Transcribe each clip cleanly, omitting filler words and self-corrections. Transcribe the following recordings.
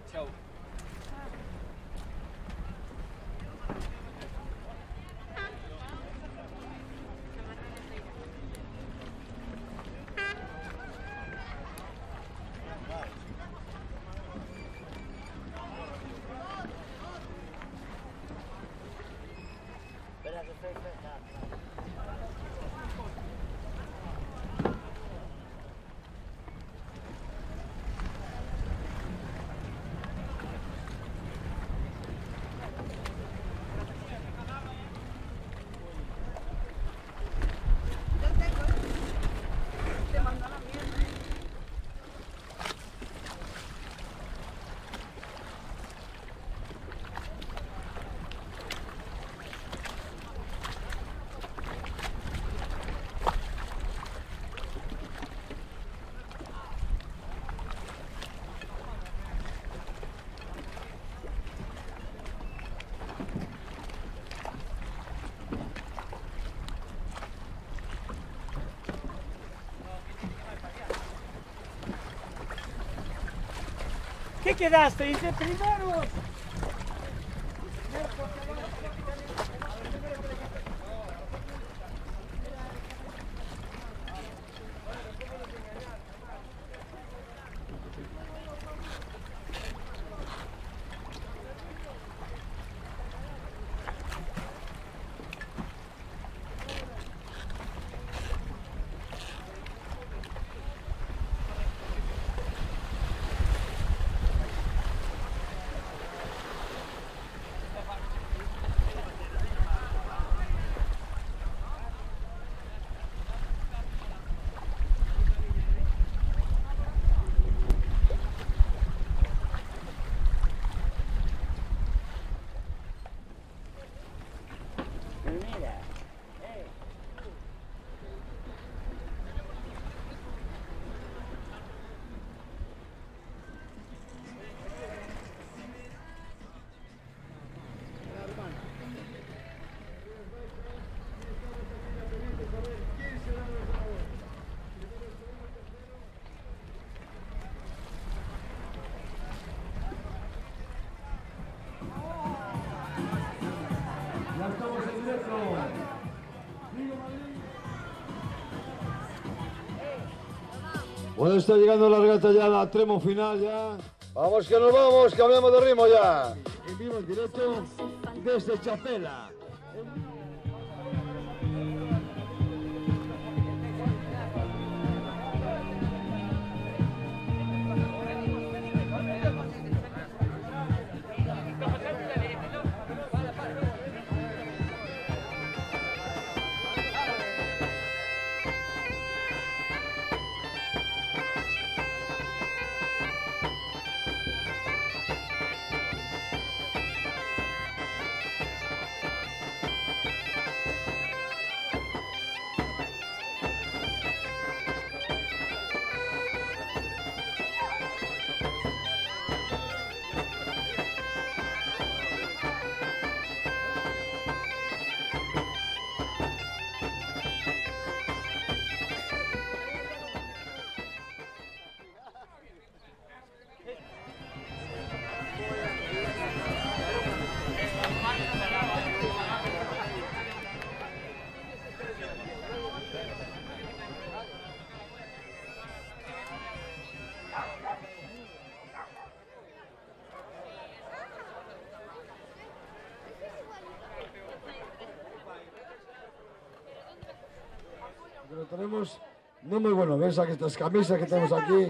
Chao. ¿Qué quedasteis de primeros? Bueno, está llegando la regata ya, la tremo final ya. Vamos que nos vamos, cambiamos de ritmo ya. En vivo, en directo, desde Chapela. Pero tenemos no muy bueno, ves aquí estas camisas que tenemos aquí,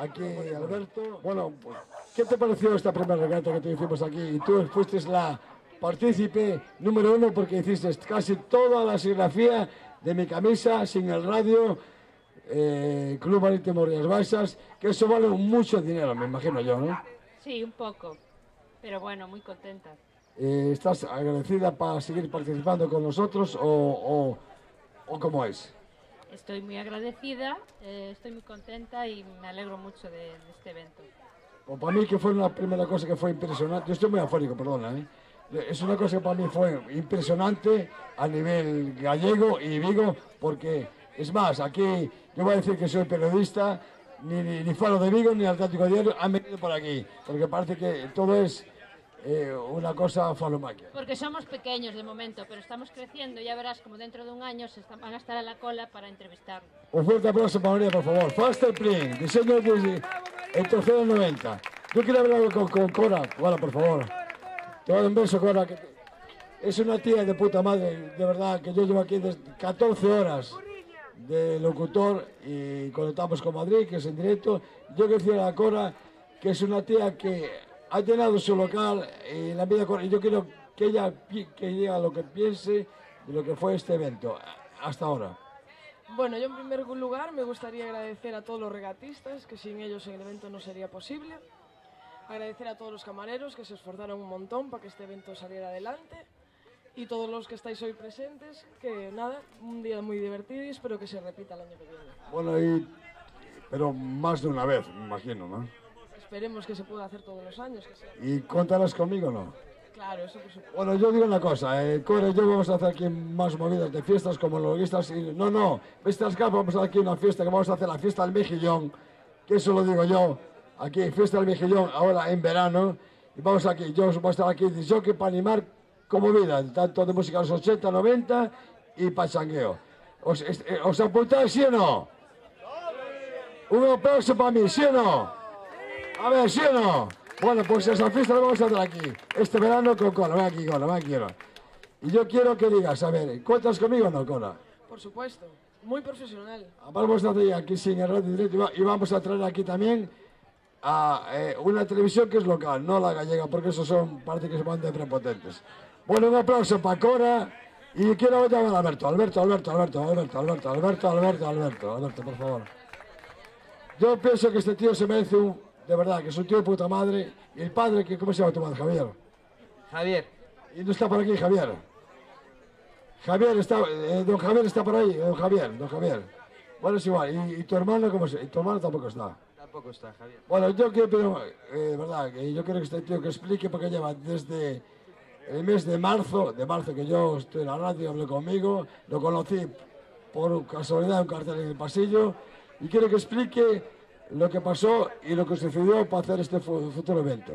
Alberto. Bueno, pues, ¿qué te pareció esta primera regata que te hicimos aquí? Y tú fuiste la partícipe número 1 porque hiciste casi toda la serigrafía de mi camisa, sin el radio, Club Marítimo Rías Baixas, que eso vale mucho dinero, me imagino yo, ¿no? Sí, un poco, pero bueno, muy contenta. ¿Estás agradecida para seguir participando con nosotros o cómo es? Estoy muy agradecida, estoy muy contenta y me alegro mucho de este evento. Pues para mí que fue una primera cosa que fue impresionante, yo estoy muy afónico, perdona, es una cosa que para mí fue impresionante a nivel gallego y Vigo, porque es más, aquí yo voy a decir que soy periodista, ni Faro de Vigo, ni Atlántico Diario han venido por aquí, porque parece que todo es una cosa falomaquia. Porque somos pequeños de momento, pero estamos creciendo. Ya verás como dentro de un año van a estar a la cola para entrevistarnos. Un fuerte aplauso para María, por favor. Faster Print, diseño de el trofeo 90. Yo quiero hablar con Cora. Cora, por favor. Te doy un beso, Cora. Que es una tía de puta madre, de verdad, que yo llevo aquí desde 14 horas de locutor y conectamos con Madrid, que es en directo. Yo quiero decir a Cora que es una tía que ha llenado su local y la vida. Y yo quiero que ella que diga lo que piense de lo que fue este evento hasta ahora. Bueno, yo en primer lugar me gustaría agradecer a todos los regatistas, que sin ellos el evento no sería posible. Agradecer a todos los camareros que se esforzaron un montón para que este evento saliera adelante. Y todos los que estáis hoy presentes, que nada, un día muy divertido y espero que se repita el año que viene. Bueno, pero más de una vez, me imagino, ¿no? Esperemos que se pueda hacer todos los años. Que sea. ¿Y contarás conmigo o no? Claro, eso por supuesto. Bueno, yo digo una cosa, Cora y yo vamos a hacer aquí más movidas de fiestas como loguistas. No, Vestas Cap, vamos a hacer aquí una fiesta que vamos a hacer la fiesta del Mejillón, que eso lo digo yo, aquí, fiesta del Mejillón, ahora en verano, y vamos aquí, yo voy a estar aquí de jockey para animar como vida, tanto de música de los 80, 90 y pachangueo. ¿Os apuntáis, sí o no? Un aplauso para mí, ¿sí o no? A ver, ¿sí o no? Bueno, pues esa fiesta la vamos a hacer aquí, este verano con Cora. Ven aquí, Cora, ven aquí, Cora. Y yo quiero que digas, a ver, ¿cuentas conmigo o no, Cora? Por supuesto, muy profesional. Vamos a hacer aquí sin el radio directo y vamos a traer aquí también a una televisión que es local, no la gallega, porque esos parece que se van de prepotentes. Bueno, un aplauso para Cora y quiero llamar a Alberto, por favor. Yo pienso que este tío se merece de verdad, que es un tío de puta madre. Y el padre, ¿cómo se llama tu madre? Javier. Javier. ¿Y no está por aquí Javier? Javier está, don Javier está por ahí, don Javier. Bueno, es igual. ¿Y tu hermano cómo se? Tu hermano tampoco está. Tampoco está, Javier. Bueno, yo quiero, verdad, yo quiero que este tío que explique porque lleva desde el mes de marzo que yo estoy en la radio, hablé conmigo, lo conocí por casualidad en un cartel en el pasillo y quiero que explique lo que pasó y lo que sucedió para hacer este futuro evento.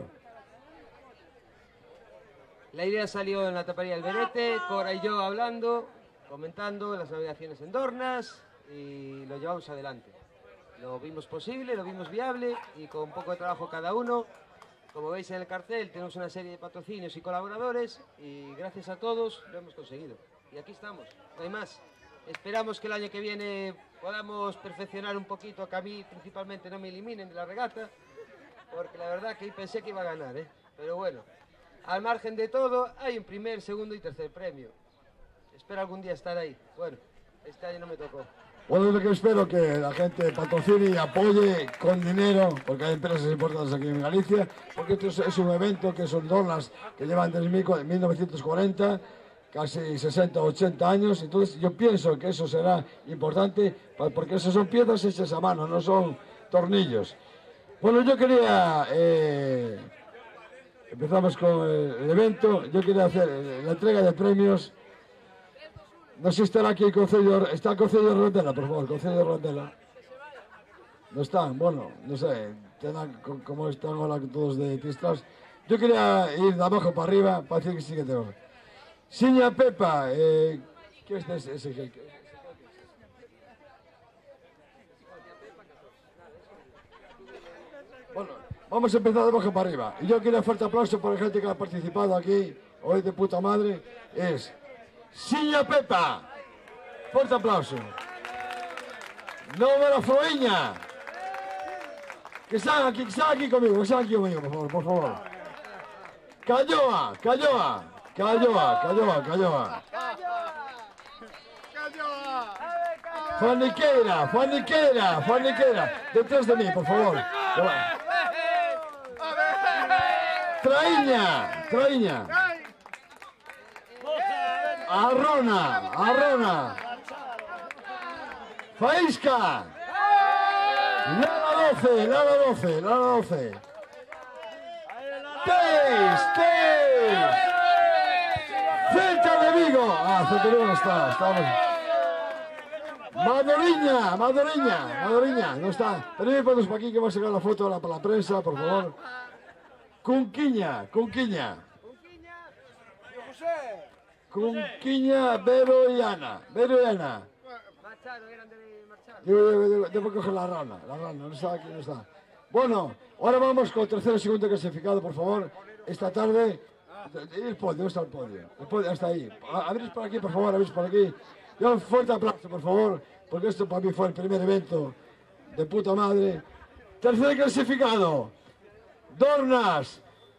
La idea salió en la tapería del Berete, Cora y yo hablando, comentando las navegaciones en Dornas y lo llevamos adelante. Lo vimos posible, lo vimos viable y con poco de trabajo cada uno. Como veis en el cartel tenemos una serie de patrocinios y colaboradores y gracias a todos lo hemos conseguido. Y aquí estamos, no hay más. Esperamos que el año que viene podamos perfeccionar un poquito, que a mí principalmente no me eliminen de la regata, porque la verdad que pensé que iba a ganar, pero bueno, al margen de todo hay un primer, segundo y tercer premio. Espero algún día estar ahí. Bueno, este año no me tocó. Bueno, lo que espero que la gente patrocine y apoye con dinero, porque hay empresas importantes aquí en Galicia, porque esto es un evento que son Dornas que llevan desde 1940, casi 60 o 80 años, entonces yo pienso que eso será importante, porque eso son piezas hechas a mano, no son tornillos. Bueno, yo quería, empezamos con el evento, yo quería hacer la entrega de premios. No sé si estará aquí el Concello, está el Concello de Rondela, por favor, Concello de Rondela. No están, bueno, no sé, como están ahora todos de Tistras. Yo quería ir de abajo para arriba para decir que sí que tengo. Siña Pepa, ¿qué es ese? Bueno, vamos a empezar de abajo para arriba. Y yo quiero un fuerte aplauso por la gente que ha participado aquí, hoy de puta madre, es Siña Pepa. Fuerte aplauso. Número Froiña. Que están aquí conmigo, por favor. Calloa. Juaniqueira. Detrás de mí, por favor. Traíña. Arrona. Faísca. Lala 12. Teis. Celta de Vigo. Celta de Vigo no está. Madoriña, no está. Tenéis fotos para aquí que va a sacar la foto ahora para la prensa, por favor. Cunquiña. Cunquiña, Vero y Ana. Marcharon, eran de marchar. Debo coger la rana, no está aquí, no está. Bueno, ahora vamos con el tercer y segundo clasificado, por favor. Esta tarde, el podio, ¿dónde está el podio? El podio hasta ahí. Abrís por aquí, por favor, abrís por aquí. Y un fuerte aplauso, por favor, porque esto para mí fue el primer evento de puta madre. Tercer clasificado, Dornas,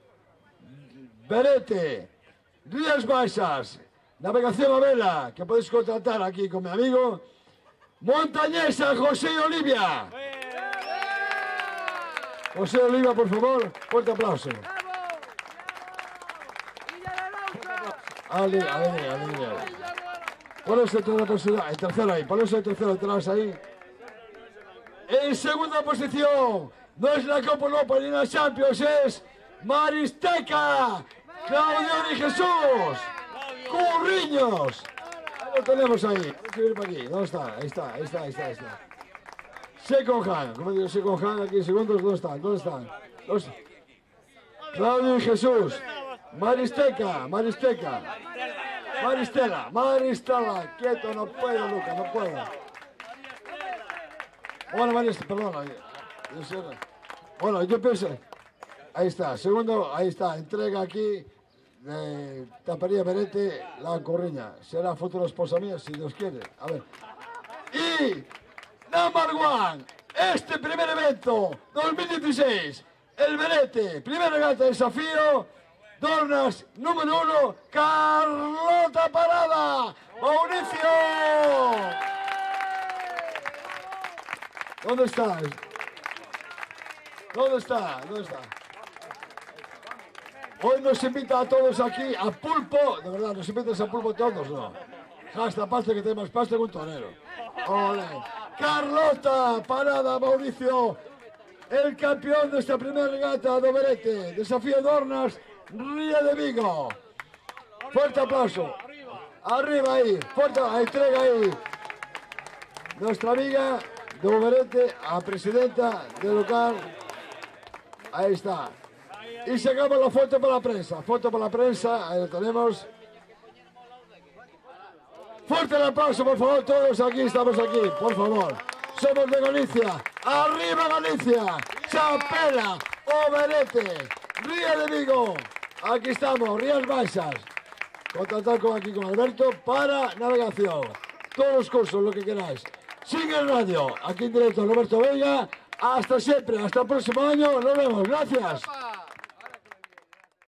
Berete, Rías Baixas, navegación a vela, que podéis contratar aquí con mi amigo, Montañesa, José Olivia. José Olivia, por favor, fuerte aplauso. Ale. Pones el tercero ahí, pones el tercero atrás ahí. En segunda posición, no es la Copa Europa ni la Champions, es Maristeca, Claudio y Jesús, Curriños. Ahí lo tenemos ahí. Vamos a subir para aquí. ¿Dónde está? Ahí está. Second hand, como digo, Second hand, aquí en segundos, ¿dónde están? Claudio y Jesús, Maristela, quieto, no puedo, Luca, no puedo. Bueno, Maristela, perdona. Bueno, yo pienso, ahí está, segundo, ahí está, entrega aquí de Tapería Berete, la Corriña. Será futura esposa mía, si Dios quiere. A ver. Y number one, este primer evento 2016, el Berete, primer regata de desafío, Dornas número 1, Carlota Parada, Mauricio. ¿Dónde está? Hoy nos invita a todos aquí a pulpo, de verdad, nos invitas a pulpo todos, ¿no? Hasta pasta que tenemos pasta con un torero. Ole. Carlota Parada, Mauricio, el campeón de esta primera regata de Berete, desafío Dornas, Ría de Vigo. Fuerte aplauso. Arriba ahí, fuerte, entrega ahí. Nuestra amiga de Berete, a presidenta del local. Ahí está. Y sacamos la foto para la prensa, ahí lo tenemos. Fuerte el aplauso, por favor, todos aquí, estamos aquí, por favor. Somos de Galicia, arriba Galicia, Chapela, Oberete, Ría de Vigo. Aquí estamos, Rías Baixas. Contactar aquí con Alberto para navegación. Todos los cursos, lo que queráis. Sigue el radio, aquí en directo, Roberto Vega. Hasta siempre, hasta el próximo año, nos vemos, gracias.